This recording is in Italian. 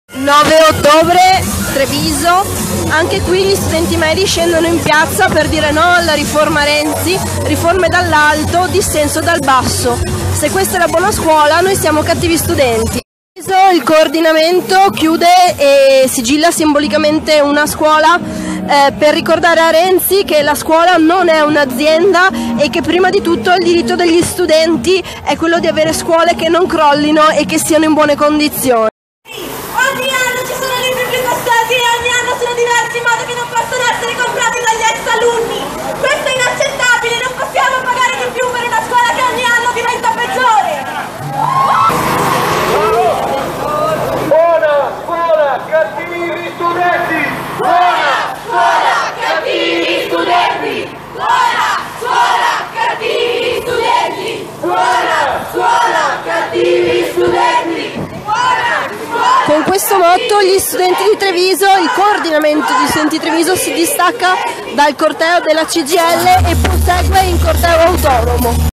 9 ottobre, Treviso, anche qui gli studenti medi scendono in piazza per dire no alla riforma Renzi, riforme dall'alto, dissenso dal basso. Se questa è la buona scuola, noi siamo cattivi studenti. Il coordinamento chiude e sigilla simbolicamente una scuola per ricordare a Renzi che la scuola non è un'azienda e che prima di tutto il diritto degli studenti è quello di avere scuole che non crollino e che siano in buone condizioni. Ogni anno ci sono libri più costosi e ogni anno sono diversi modi che non possono essere comprati dagli ex alunni. Questo è inaccettabile, non possiamo pagare di più per una scuola che ogni anno diventa peggiore. Buona scuola, cattivi studenti! Buona scuola, cattivi studenti! Buona scuola, cattivi studenti! Buona scuola, cattivi studenti! Con questo motto gli studenti di Treviso, il coordinamento di studenti di Treviso si distacca dal corteo della CGIL e prosegue in corteo autonomo.